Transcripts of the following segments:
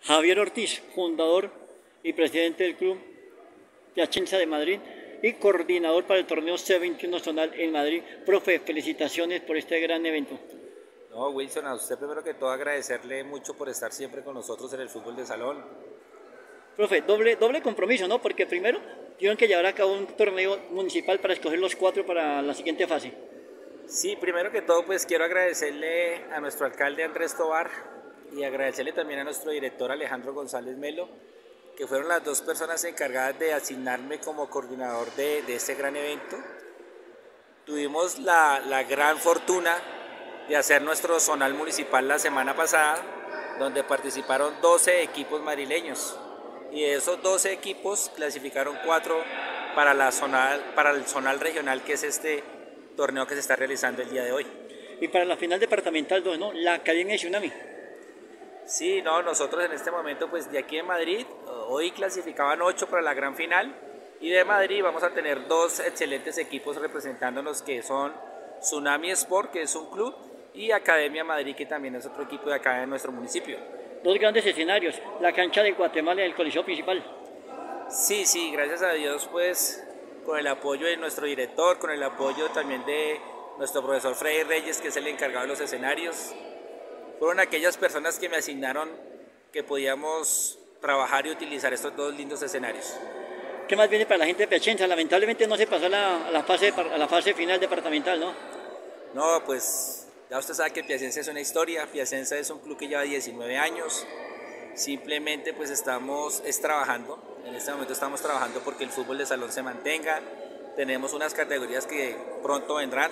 Javier Ortiz, fundador y presidente del Club Piacenza de Madrid y coordinador para el torneo C21 zonal en Madrid. Profe, felicitaciones por este gran evento. No, Wilson, a usted primero que todo agradecerle mucho por estar siempre con nosotros en el fútbol de salón. Profe, doble compromiso, ¿no? Porque primero tuvieron que llevar a cabo un torneo municipal para escoger los 4 para la siguiente fase. Sí, primero que todo pues quiero agradecerle a nuestro alcalde Andrés Tobar y agradecerle también a nuestro director Alejandro González Melo, que fueron las dos personas encargadas de asignarme como coordinador de este gran evento. Tuvimos la gran fortuna de hacer nuestro zonal municipal la semana pasada, donde participaron 12 equipos madrileños. Y de esos 12 equipos clasificaron 4 para el zonal regional, que es este torneo que se está realizando el día de hoy. Y para la final departamental 2, ¿no? La Academia de Tsunami. Sí, no, nosotros en este momento, pues de aquí en Madrid, hoy clasificaban 8 para la gran final, y de Madrid vamos a tener 2 excelentes equipos representándonos, que son Tsunami Sport, que es un club, y Academia Madrid, que también es otro equipo de acá de nuestro municipio. Dos grandes escenarios, la cancha de Guatemala y el coliseo principal. Sí, gracias a Dios, pues con el apoyo de nuestro director, con el apoyo también de nuestro profesor Freddy Reyes, que es el encargado de los escenarios, fueron aquellas personas que me asignaron que podíamos trabajar y utilizar estos dos lindos escenarios. ¿Qué más viene para la gente de Piacenza? Lamentablemente no se pasó a la fase final departamental, ¿no? No, pues ya usted sabe que Piacenza es una historia. Piacenza es un club que lleva 19 años. Simplemente pues estamos trabajando. En este momento estamos trabajando porque el fútbol de salón se mantenga. Tenemos unas categorías que pronto vendrán.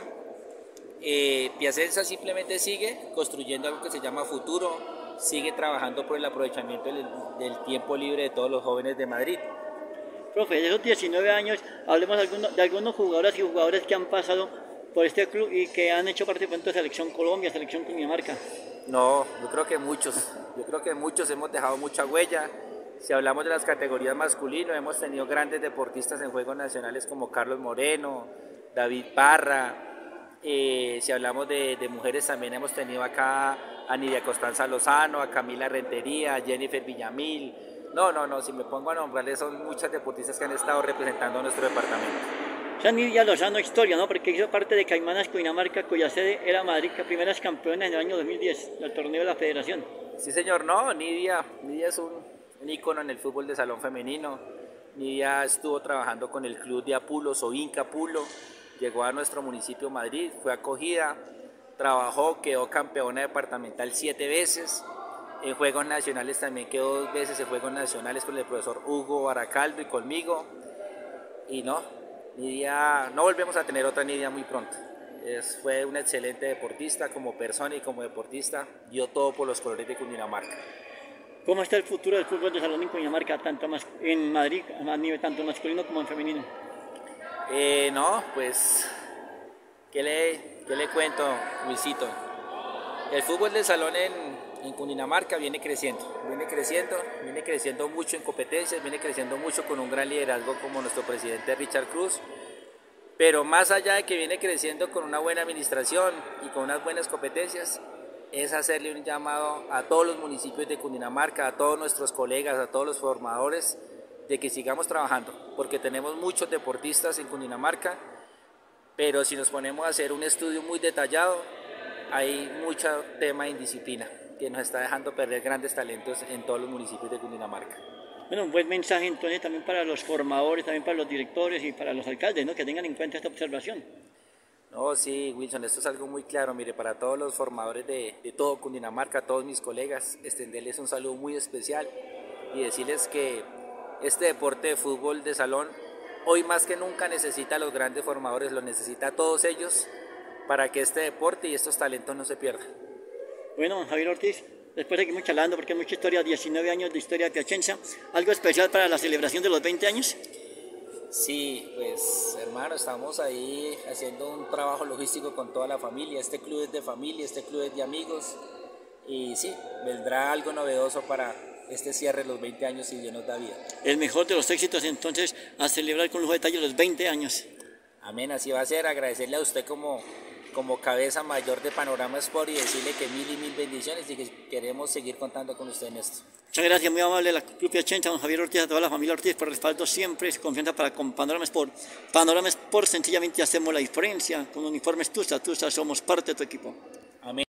Piacenza simplemente sigue construyendo algo que se llama futuro, sigue trabajando por el aprovechamiento del tiempo libre de todos los jóvenes de Madrid. Profe, de esos 19 años, hablemos de algunos jugadores y jugadores que han pasado por este club y que han hecho parte de Selección Colombia, Selección Cundinamarca. No, yo creo que muchos hemos dejado mucha huella. Si hablamos de las categorías masculinas, hemos tenido grandes deportistas en Juegos Nacionales como Carlos Moreno, David Parra. Si hablamos de mujeres, también hemos tenido acá a Nidia Constanza Lozano, a Camila Rentería, a Jennifer Villamil. No, si me pongo a nombrarles, son muchas deportistas que han estado representando a nuestro departamento. O sea, Nidia Lozano, historia, ¿no? Porque hizo parte de Caimanas Cundinamarca, cuya sede era Madrid, que primeras campeonas en el año 2010, del torneo de la Federación. Sí, señor, no, Nidia es un ícono en el fútbol de salón femenino. Nidia estuvo trabajando con el club de Apulo, Sovinca Pulo. Llegó a nuestro municipio Madrid, fue acogida, trabajó, quedó campeona departamental 7 veces, en Juegos Nacionales también quedó 2 veces en Juegos Nacionales con el profesor Hugo Baracaldo y conmigo, y no volvemos a tener otra Nidia muy pronto. Fue una excelente deportista como persona y como deportista, dio todo por los colores de Cundinamarca. ¿Cómo está el futuro del fútbol de salón en Cundinamarca, tanto en Madrid, a nivel tanto masculino como en femenino? Pues, ¿qué le cuento, Luisito? El fútbol de salón en Cundinamarca viene creciendo mucho en competencias, viene creciendo mucho con un gran liderazgo como nuestro presidente Richard Cruz, pero más allá de que viene creciendo con una buena administración y con unas buenas competencias, es hacerle un llamado a todos los municipios de Cundinamarca, a todos nuestros colegas, a todos los formadores, de que sigamos trabajando, porque tenemos muchos deportistas en Cundinamarca, pero si nos ponemos a hacer un estudio muy detallado, hay mucho tema de indisciplina que nos está dejando perder grandes talentos en todos los municipios de Cundinamarca. Bueno, un buen mensaje entonces también para los formadores, también para los directores y para los alcaldes, ¿no? Que tengan en cuenta esta observación. No, sí, Wilson, esto es algo muy claro, mire, para todos los formadores de todo Cundinamarca, a todos mis colegas, extenderles un saludo muy especial y decirles que este deporte de fútbol de salón hoy más que nunca necesita a los grandes formadores, lo necesita a todos ellos para que este deporte y estos talentos no se pierdan. Bueno, Javier Ortiz, después seguimos charlando porque hay mucha historia, 19 años de historia de Piacenza. ¿Algo especial para la celebración de los 20 años? Sí, pues hermano, estamos ahí haciendo un trabajo logístico con toda la familia. Este club es de familia, este club es de amigos y sí, vendrá algo novedoso para este cierre de los 20 años si Dios nos da vida. El mejor de los éxitos entonces a celebrar con lujo de detalle los 20 años. Amén, así va a ser. Agradecerle a usted como como cabeza mayor de Panorama Sport y decirle que mil y mil bendiciones y que queremos seguir contando con usted en esto. Muchas gracias, muy amable la Club Piacenza, don Javier Ortiz, a toda la familia Ortiz por el respaldo siempre, es confianza con Panorama Sport. Panorama Sport, sencillamente hacemos la diferencia, con uniformes Tusa, somos parte de tu equipo. Amén.